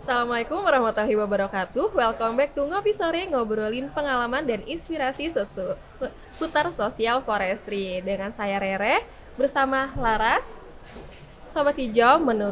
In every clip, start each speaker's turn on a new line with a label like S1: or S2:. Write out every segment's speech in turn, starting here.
S1: Assalamualaikum warahmatullahi wabarakatuh. Welcome back to Ngopi Sore, ngobrolin pengalaman dan inspirasi seputar sosial forestry. Dengan saya Rere bersama Laras. Sobat Hijau,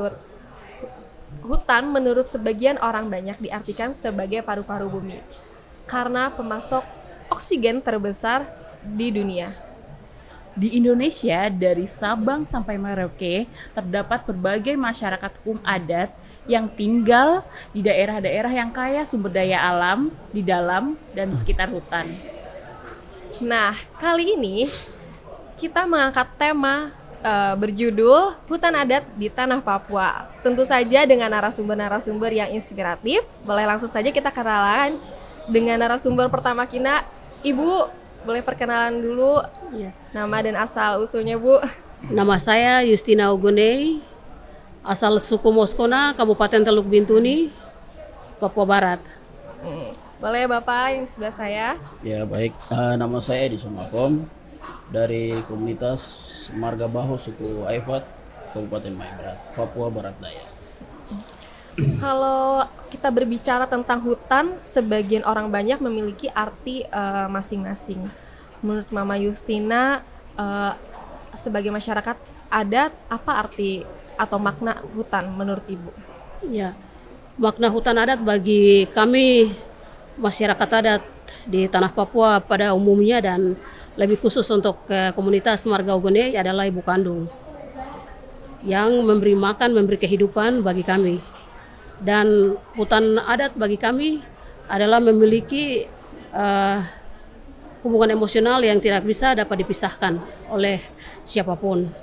S1: hutan menurut sebagian orang banyak diartikan sebagai paru-paru bumi karena pemasok oksigen terbesar di dunia.
S2: Di Indonesia, dari Sabang sampai Merauke, terdapat berbagai masyarakat hukum adat yang tinggal di daerah-daerah yang kaya sumber daya alam di dalam dan di sekitar hutan.
S1: Nah, kali ini kita mengangkat tema berjudul Hutan Adat di Tanah Papua. Tentu saja dengan narasumber-narasumber yang inspiratif. Boleh langsung saja kita kenalan dengan narasumber pertama kita, Ibu. Boleh perkenalan dulu,
S3: Ya.
S1: nama dan asal usulnya, Bu.
S3: Nama saya Justina Ogonei, asal suku Moskona, Kabupaten Teluk Bintuni, Papua Barat.
S1: Boleh Bapak yang sebelah saya.
S4: Ya baik, nama saya Edison Mafom dari komunitas Marga Baho suku Aifat, Kabupaten Maya Barat, Papua Barat Daya.
S1: Kalau kita berbicara tentang hutan, sebagian orang banyak memiliki arti masing-masing. Menurut Mama Justina, sebagai masyarakat adat, apa arti atau makna hutan menurut Ibu?
S3: Ya, makna hutan adat bagi kami masyarakat adat di tanah Papua pada umumnya dan lebih khusus untuk komunitas Marga Ogonei adalah ibu kandung yang memberi makan, memberi kehidupan bagi kami. Dan hutan adat bagi kami adalah memiliki hubungan emosional yang tidak bisa dapat dipisahkan oleh siapapun.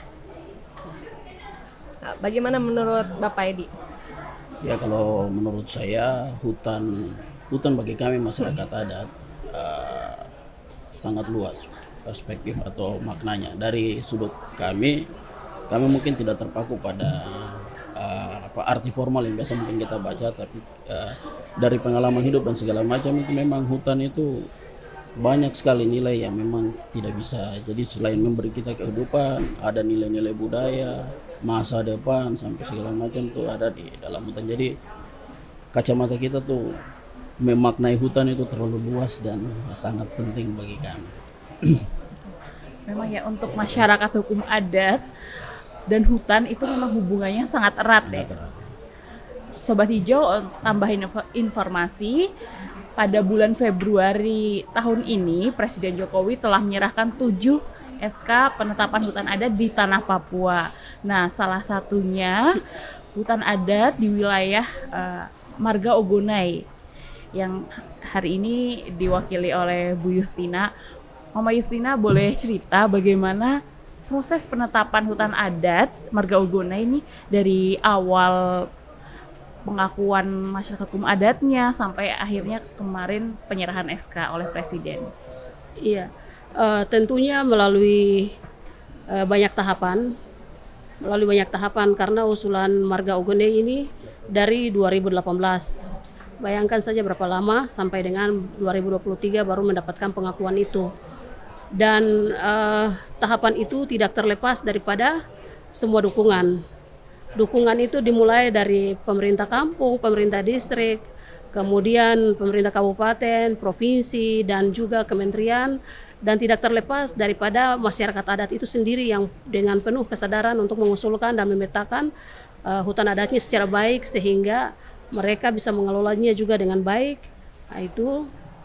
S1: Nah, bagaimana menurut Bapak Edi?
S4: Ya kalau menurut saya hutan bagi kami masyarakat adat sangat luas perspektif atau maknanya. Dari sudut kami mungkin tidak terpaku pada arti formal yang biasa mungkin kita baca, tapi dari pengalaman hidup dan segala macam itu memang hutan itu banyak sekali nilai yang memang tidak bisa. Jadi selain memberi kita kehidupan, ada nilai-nilai budaya, masa depan sampai segala macam tuh ada di dalam hutan. Jadi kacamata kita tuh memaknai hutan itu terlalu luas dan sangat penting bagi kami.
S2: Memang ya, untuk masyarakat hukum adat dan hutan itu memang hubungannya sangat erat deh. Sobat Hijau, tambahin informasi, pada bulan Februari tahun ini Presiden Jokowi telah menyerahkan 7 SK penetapan hutan adat di tanah Papua. Nah, salah satunya hutan adat di wilayah Marga Ogonei yang hari ini diwakili oleh Bu Justina. Mama Justina, boleh cerita bagaimana proses penetapan hutan adat Marga Ogonei ini dari awal pengakuan masyarakat hukum adatnya sampai akhirnya kemarin penyerahan SK oleh Presiden?
S3: Iya, tentunya melalui banyak tahapan karena usulan Marga Ogonei ini dari 2018. Bayangkan saja berapa lama sampai dengan 2023 baru mendapatkan pengakuan itu. Dan tahapan itu tidak terlepas daripada semua dukungan. Dukungan itu dimulai dari pemerintah kampung, pemerintah distrik, kemudian pemerintah kabupaten, provinsi, dan juga kementerian, dan tidak terlepas daripada masyarakat adat itu sendiri yang dengan penuh kesadaran untuk mengusulkan dan memetakan hutan adatnya secara baik sehingga mereka bisa mengelolanya juga dengan baik. Nah, itu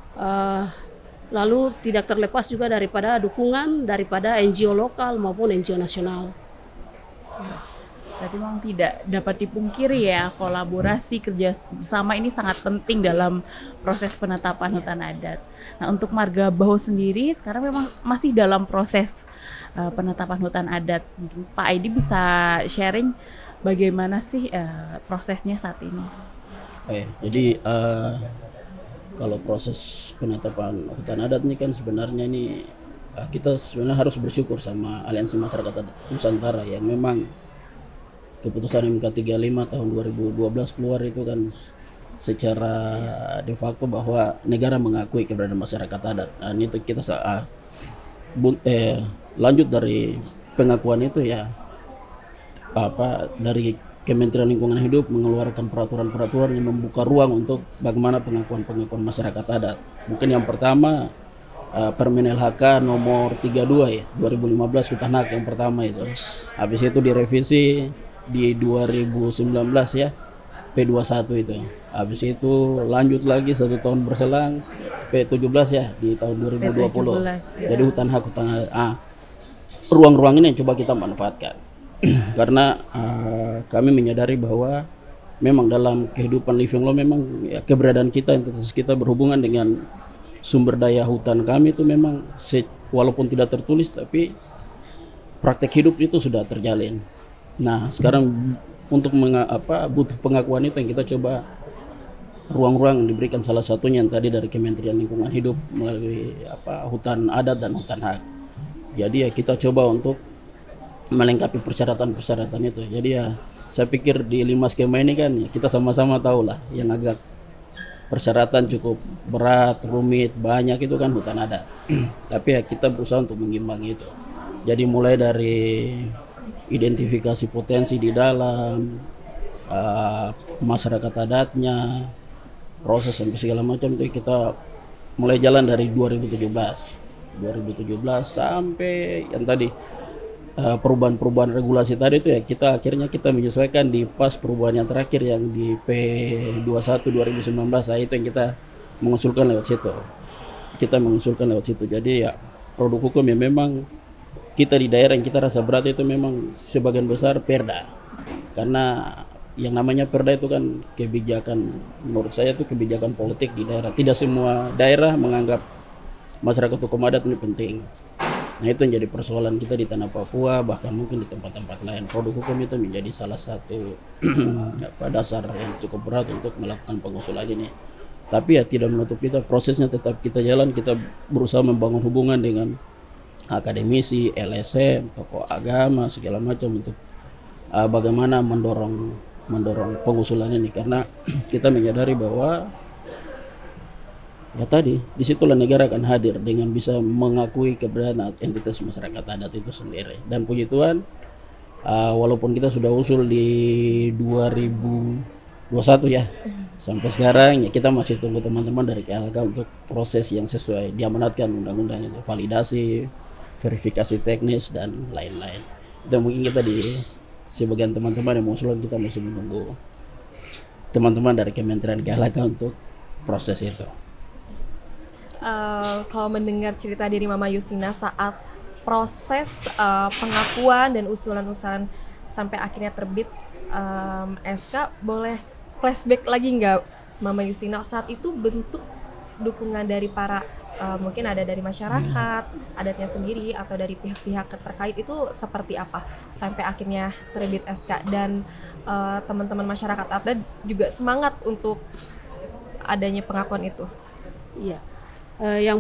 S3: lalu tidak terlepas juga daripada dukungan daripada NGO lokal maupun NGO nasional.
S2: Berarti memang tidak dapat dipungkiri ya, kolaborasi kerja bersama ini sangat penting dalam proses penetapan hutan adat. Nah, untuk Marga Baho sendiri sekarang memang masih dalam proses penetapan hutan adat. Mungkin Pak Aidi bisa sharing bagaimana sih prosesnya saat ini?
S4: Jadi kalau proses penetapan hutan adat ini kan sebenarnya ini kita sebenarnya harus bersyukur sama Aliansi Masyarakat Adat Nusantara yang memang keputusan MK 35 tahun 2012 keluar itu kan secara de facto bahwa negara mengakui keberadaan masyarakat adat. Nah, ini kita lanjut dari pengakuan itu ya dari Kementerian Lingkungan Hidup mengeluarkan peraturan-peraturan yang membuka ruang untuk bagaimana pengakuan masyarakat adat. Mungkin yang pertama Permen LHK nomor 32 ya, 2015 hutan hak yang pertama itu. Habis itu direvisi di 2019 ya, P21 itu. Habis itu lanjut lagi 1 tahun berselang P17 ya di tahun 2020.
S2: P17, ya.
S4: Jadi hutan hak ruang-ruang ini yang coba kita manfaatkan. Karena kami menyadari bahwa memang dalam kehidupan living law memang ya, keberadaan kita, entitas kita berhubungan dengan sumber daya hutan kami itu memang walaupun tidak tertulis tapi praktek hidup itu sudah terjalin. Nah sekarang untuk butuh pengakuan itu yang kita coba ruang-ruang yang diberikan, salah satunya yang tadi dari Kementerian Lingkungan Hidup melalui hutan adat dan hutan hak. Jadi ya kita coba untuk melengkapi persyaratan-persyaratan itu. Jadi ya saya pikir di 5 skema ini kan ya, kita sama-sama tahu lah yang agak persyaratan cukup berat, rumit, banyak itu kan hutan adat. Tapi ya kita berusaha untuk mengimbangi itu. Jadi mulai dari identifikasi potensi di dalam masyarakat adatnya, proses sampai segala macam itu kita mulai jalan dari 2017 sampai yang tadi perubahan-perubahan regulasi tadi itu ya akhirnya kita menyesuaikan di pas perubahan yang terakhir yang di P21 2019. Nah, itu yang kita mengusulkan lewat situ. Jadi ya produk hukum yang memang kita di daerah yang kita rasa berat itu memang sebagian besar perda. Karena yang namanya perda itu kan kebijakan, menurut saya itu kebijakan politik di daerah. Tidak semua daerah menganggap masyarakat hukum adat ini penting. Nah itu yang jadi persoalan kita di tanah Papua, bahkan mungkin di tempat-tempat lain. Produk hukum itu menjadi salah satu dasar yang cukup berat untuk melakukan pengusulan ini. Tapi ya tidak menutup kita, prosesnya tetap kita jalan. Kita berusaha membangun hubungan dengan akademisi, LSM, tokoh agama, segala macam untuk bagaimana mendorong pengusulan ini. Karena kita menyadari bahwa ya tadi, disitulah negara akan hadir dengan bisa mengakui keberadaan entitas masyarakat adat itu sendiri. Dan puji Tuhan, walaupun kita sudah usul di 2021 ya, sampai sekarang ya kita masih tunggu teman-teman dari KLHK untuk proses yang sesuai diamanatkan undang-undang itu, validasi, verifikasi teknis dan lain-lain. Itu mungkin kita di sebagian teman-teman yang mengusulkan, kita masih menunggu teman-teman dari Kementerian KLHK untuk proses itu.
S1: Kalau mendengar cerita dari Mama Yustina saat proses pengakuan dan usulan-usulan sampai akhirnya terbit SK, boleh flashback lagi nggak Mama Yustina saat itu bentuk dukungan dari para mungkin ada dari masyarakat adatnya sendiri atau dari pihak-pihak terkait itu seperti apa sampai akhirnya terbit SK, dan teman-teman masyarakat adat juga semangat untuk adanya pengakuan itu?
S3: Iya. Yang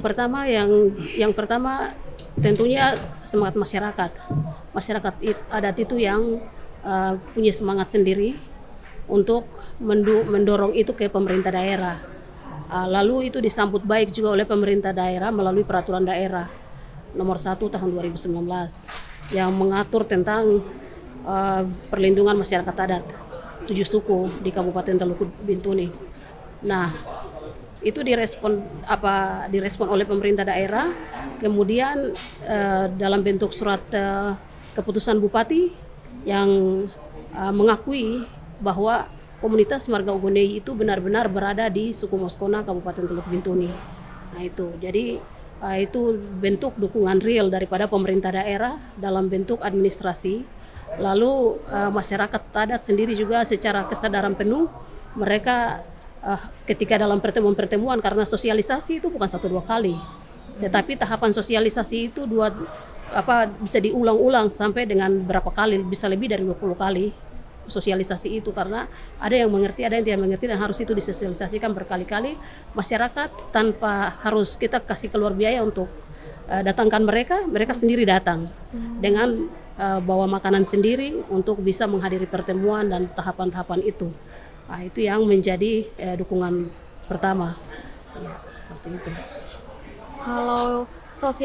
S3: pertama tentunya semangat masyarakat. Masyarakat adat itu yang punya semangat sendiri untuk mendorong itu ke pemerintah daerah. Lalu itu disambut baik juga oleh pemerintah daerah melalui peraturan daerah nomor 1 tahun 2019 yang mengatur tentang perlindungan masyarakat adat 7 suku di Kabupaten Teluk Bintuni. Nah, itu direspon oleh pemerintah daerah, kemudian dalam bentuk surat keputusan bupati yang mengakui bahwa komunitas Marga Ugonei itu benar-benar berada di suku Moskona Kabupaten Teluk Bintuni. Nah itu, jadi itu bentuk dukungan real daripada pemerintah daerah dalam bentuk administrasi. Lalu masyarakat adat sendiri juga secara kesadaran penuh mereka ketika dalam pertemuan-pertemuan, karena sosialisasi itu bukan 1-2 kali, tetapi tahapan sosialisasi itu bisa diulang-ulang sampai dengan berapa kali, bisa lebih dari 20 kali sosialisasi itu, karena ada yang mengerti, ada yang tidak mengerti, dan harus itu disosialisasikan berkali-kali. Masyarakat tanpa harus kita kasih keluar biaya untuk datangkan mereka sendiri datang dengan bawa makanan sendiri untuk bisa menghadiri pertemuan dan tahapan-tahapan itu. Nah, itu yang menjadi dukungan pertama, ya, seperti itu.
S1: Kalau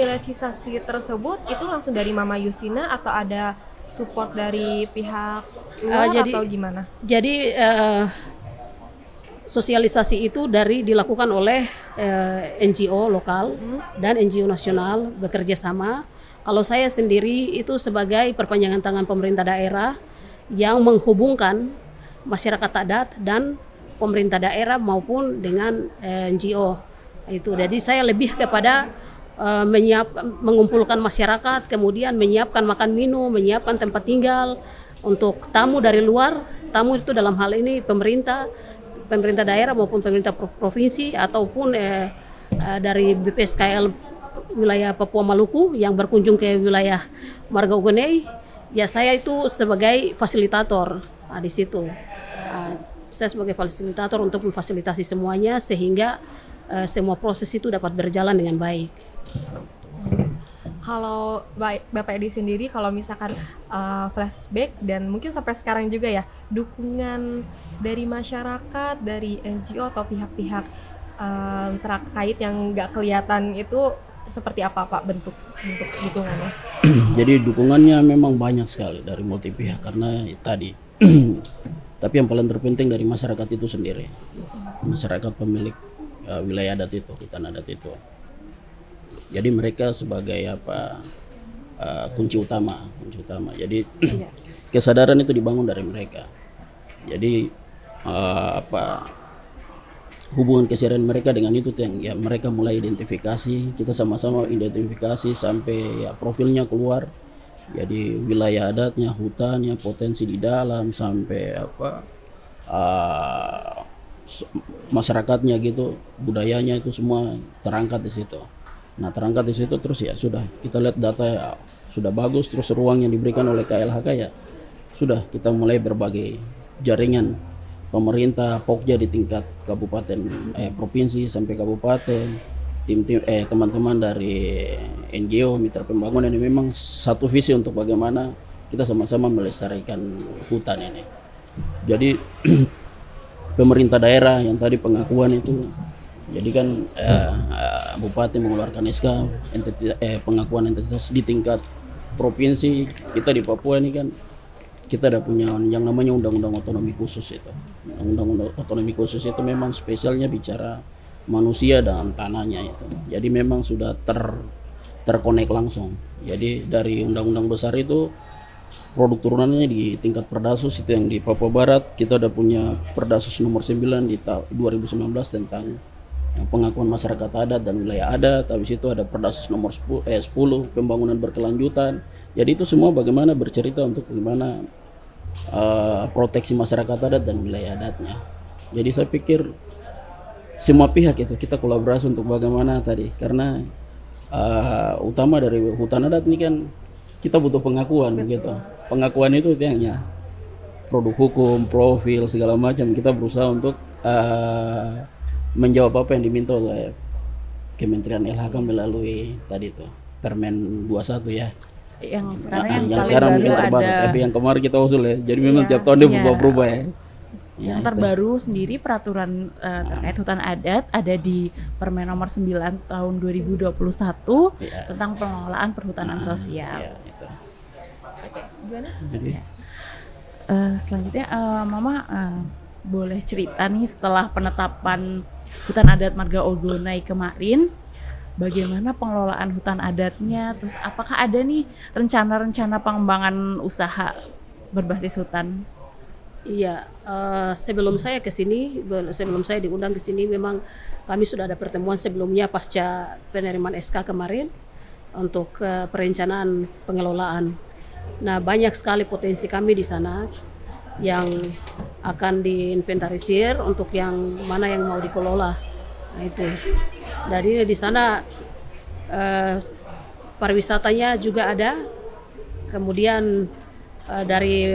S1: sosialisasi tersebut itu langsung dari Mama Yustina atau ada support dari pihak luar
S3: jadi-
S1: atau gimana?
S3: Jadi sosialisasi itu dilakukan oleh NGO lokal dan NGO nasional bekerja sama. Kalau saya sendiri itu sebagai perpanjangan tangan pemerintah daerah yang menghubungkan masyarakat adat dan pemerintah daerah maupun dengan NGO itu. Jadi saya lebih kepada mengumpulkan masyarakat, kemudian menyiapkan makan minum, menyiapkan tempat tinggal untuk tamu dari luar. Tamu itu dalam hal ini pemerintah daerah maupun pemerintah provinsi ataupun dari BPSKL wilayah Papua Maluku yang berkunjung ke wilayah Marga Ugonei. Ya saya itu sebagai fasilitator di situ. Saya sebagai fasilitator untuk memfasilitasi semuanya sehingga semua proses itu dapat berjalan dengan baik.
S1: Kalau Bapak Edi sendiri, kalau misalkan flashback dan mungkin sampai sekarang juga ya, dukungan dari masyarakat, dari NGO atau pihak-pihak terkait yang nggak kelihatan itu seperti apa Pak bentuk dukungannya?
S4: Jadi dukungannya memang banyak sekali dari multi pihak karena tadi. Tapi yang paling terpenting dari masyarakat itu sendiri, masyarakat pemilik wilayah adat itu, hutan adat itu. Jadi mereka sebagai kunci utama. Jadi kesadaran itu dibangun dari mereka. Jadi hubungan keseharian mereka dengan itu yang ya mereka mulai identifikasi, kita sama-sama identifikasi sampai ya profilnya keluar. Jadi wilayah adatnya, hutannya, potensi di dalam sampai masyarakatnya gitu, budayanya itu semua terangkat di situ. Nah terangkat di situ terus ya sudah kita lihat data ya, sudah bagus, terus ruang yang diberikan oleh KLHK ya sudah kita mulai berbagai jaringan pemerintah Pokja di tingkat kabupaten provinsi sampai kabupaten, teman-teman dari NGO mitra pembangunan ini memang satu visi untuk bagaimana kita sama-sama melestarikan hutan ini. Jadi pemerintah daerah yang tadi pengakuan itu, jadi kan bupati mengeluarkan SK pengakuan entitas di tingkat provinsi. Kita di Papua ini kan kita ada punya yang namanya undang-undang otonomi khusus itu. Undang-undang otonomi khusus itu memang spesialnya bicara manusia dan tanahnya itu. Jadi memang sudah terkonek langsung. Jadi dari undang-undang besar itu produk turunannya di tingkat Perdasus itu yang di Papua Barat kita ada punya Perdasus nomor 9 di 2019 tentang pengakuan masyarakat adat dan wilayah adat. Habis itu ada Perdasus nomor 10 pembangunan berkelanjutan. Jadi itu semua bagaimana bercerita untuk bagaimana proteksi masyarakat adat dan wilayah adatnya. Jadi saya pikir semua pihak itu kita kolaborasi untuk bagaimana tadi, karena utama dari hutan adat ini kan kita butuh pengakuan. Betul. Gitu. Pengakuan itu yang ya produk hukum, profil segala macam kita berusaha untuk menjawab apa yang diminta oleh Kementerian LHK melalui tadi itu Permen 21 ya.
S2: Yang sekarang
S4: yang sekarang mungkin terbaru, tapi yang kemarin kita usul ya. Jadi memang tiap tahun dia berubah-ubah ya.
S2: Yang terbaru sendiri peraturan terkait hutan adat ada di Permen nomor 9 tahun 2021 tentang pengelolaan perhutanan sosial.
S4: Itu.
S1: Oke, gimana?
S4: Jadi
S2: selanjutnya Mama boleh cerita nih setelah penetapan hutan adat Marga Ogonai kemarin, bagaimana pengelolaan hutan adatnya, terus apakah ada nih rencana-rencana pengembangan usaha berbasis hutan?
S3: Iya, sebelum saya ke sini, sebelum saya diundang ke sini, memang kami sudah ada pertemuan sebelumnya pasca penerimaan SK kemarin untuk perencanaan pengelolaan. Nah, banyak sekali potensi kami di sana yang akan diinventarisir untuk yang mana yang mau dikelola. Nah, itu. Jadi di sana pariwisatanya juga ada, kemudian dari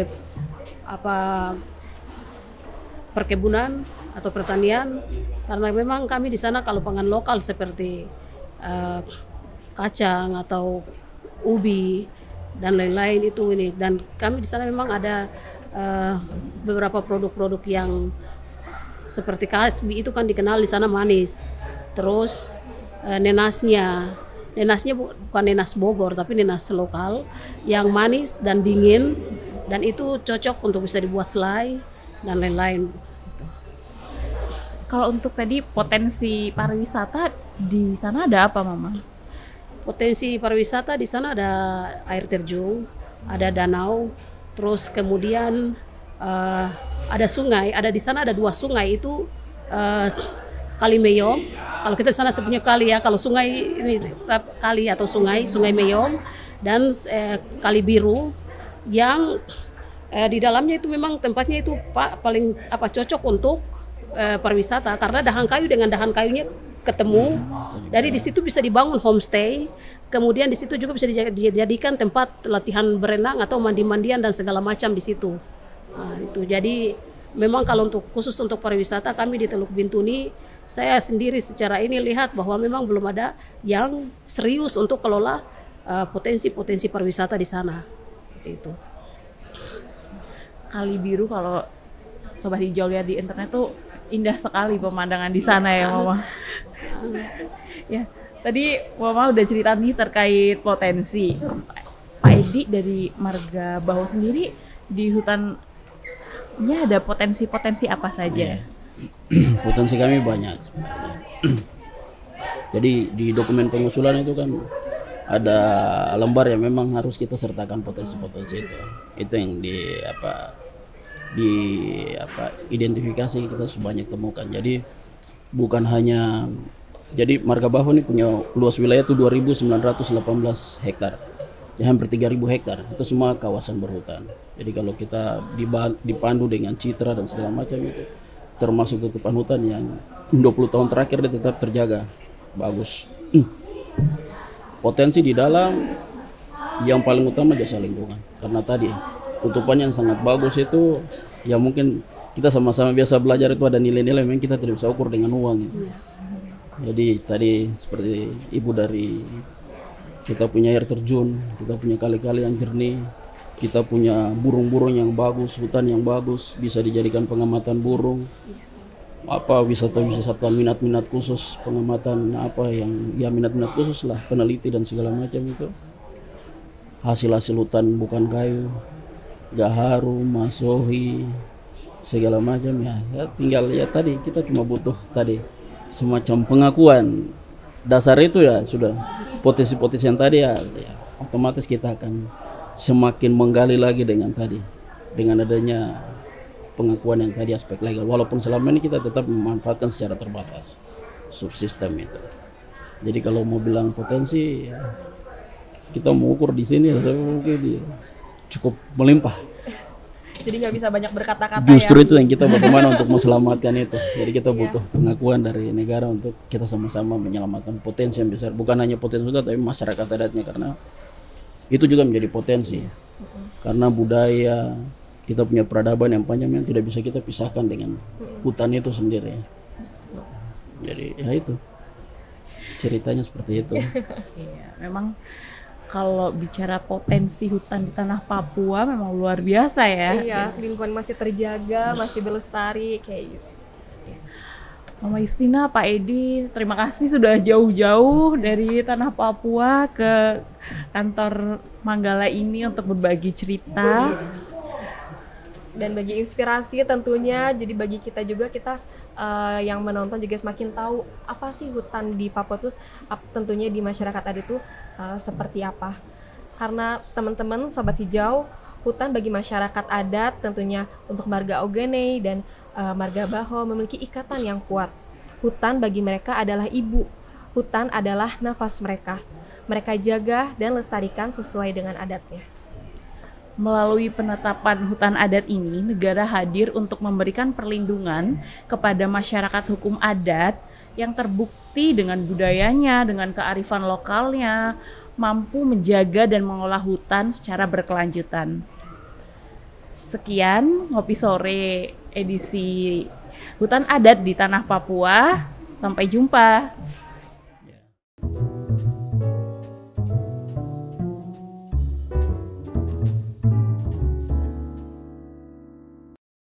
S3: perkebunan atau pertanian, karena memang kami di sana kalau pangan lokal seperti kacang atau ubi dan lain-lain itu ini, dan kami di sana memang ada beberapa produk-produk yang seperti kasbi itu kan dikenal di sana manis. Terus nenasnya bukan nenas Bogor tapi nenas lokal yang manis dan dingin dan itu cocok untuk bisa dibuat selai dan lain-lain.
S2: Kalau untuk tadi potensi pariwisata di sana ada apa, Mama?
S3: Potensi pariwisata di sana ada air terjun, ada danau, terus kemudian ada sungai. Ada di sana ada 2 sungai itu Kali Meyom. Kalau kita di sana sebenarnya kali ya, kalau sungai ini kali atau sungai Meyom dan Kali Biru yang di dalamnya itu memang tempatnya itu paling cocok untuk pariwisata karena dahan kayu dengan dahan kayunya ketemu. Dari di situ bisa dibangun homestay. Kemudian di situ juga bisa dijadikan tempat latihan berenang atau mandi-mandian dan segala macam di situ. Nah, itu jadi memang kalau khusus untuk pariwisata kami di Teluk Bintuni, saya sendiri secara ini lihat bahwa memang belum ada yang serius untuk kelola potensi-potensi pariwisata di sana. Seperti itu. Kali Biru kalau Sobat Hijau lihat di internet tuh indah sekali pemandangan di sana ya, Mama. Ya, tadi Mama udah cerita nih terkait potensi. Pak Edi dari Marga Baho sendiri di hutannya ada potensi-potensi apa saja?
S4: Potensi kami banyak sebenarnya. Jadi di dokumen pengusulan itu kan ada lembar yang memang harus kita sertakan potensi-potensi itu. Itu yang identifikasi kita sebanyak temukan. Jadi bukan hanya Marga Baho ini punya luas wilayah itu 2.918 hektar. Ya, hampir 3.000 hektar. Itu semua kawasan berhutan. Jadi kalau kita dipandu dengan citra dan segala macam itu, termasuk tutupan hutan yang 20 tahun terakhir dia tetap terjaga bagus. Potensi di dalam yang paling utama jasa lingkungan, karena tadi tutupan yang sangat bagus itu ya mungkin kita sama-sama biasa belajar itu ada nilai-nilai yang kita tidak bisa ukur dengan uang gitu. Jadi tadi seperti ibu dari kita punya air terjun, kita punya kali-kali yang jernih, kita punya burung-burung yang bagus, hutan yang bagus, bisa dijadikan pengamatan burung, wisata-wisata minat-minat khusus, pengamatan minat-minat khusus lah, peneliti dan segala macam itu. Hasil-hasil hutan bukan kayu, gaharu, masohi, segala macam ya. Tinggal ya tadi kita cuma butuh tadi semacam pengakuan dasar itu ya sudah. Potensi-potensi yang tadi ya otomatis kita akan semakin menggali lagi dengan adanya pengakuan yang tadi aspek legal, walaupun selama ini kita tetap memanfaatkan secara terbatas subsistem itu. Jadi kalau mau bilang potensi ya, kita mau ukur di sini mungkin cukup melimpah.
S1: Jadi nggak bisa banyak berkata-kata.
S4: Justru itu yang kita bagaimana untuk meselamatkan itu. Jadi kita butuh pengakuan dari negara untuk kita sama-sama menyelamatkan potensi yang besar. Bukan hanya potensi hutan tapi masyarakat adatnya, karena itu juga menjadi potensi. Karena budaya kita punya peradaban yang panjang yang tidak bisa kita pisahkan dengan hutan itu sendiri. Jadi ya itu ceritanya seperti itu.
S2: Iya, memang kalau bicara potensi hutan di tanah Papua memang luar biasa ya.
S1: Iya, lingkungan masih terjaga, masih berlestari kayak gitu.
S2: Mama Justina, Pak Edi, terima kasih sudah jauh-jauh dari tanah Papua ke kantor Manggala ini untuk berbagi cerita.
S1: Dan bagi inspirasi tentunya, jadi bagi kita juga, yang menonton juga semakin tahu apa sih hutan di Papua itu tentunya di masyarakat adat itu seperti apa. Karena teman-teman Sobat Hijau, hutan bagi masyarakat adat tentunya untuk Marga Ogenei dan Marga Baho memiliki ikatan yang kuat. Hutan bagi mereka adalah ibu, hutan adalah nafas mereka. Mereka jaga dan lestarikan sesuai dengan adatnya.
S2: Melalui penetapan hutan adat ini, negara hadir untuk memberikan perlindungan kepada masyarakat hukum adat yang terbukti dengan budayanya, dengan kearifan lokalnya, mampu menjaga dan mengolah hutan secara berkelanjutan. Sekian Ngopi Sore edisi Hutan Adat di Tanah Papua. Sampai jumpa.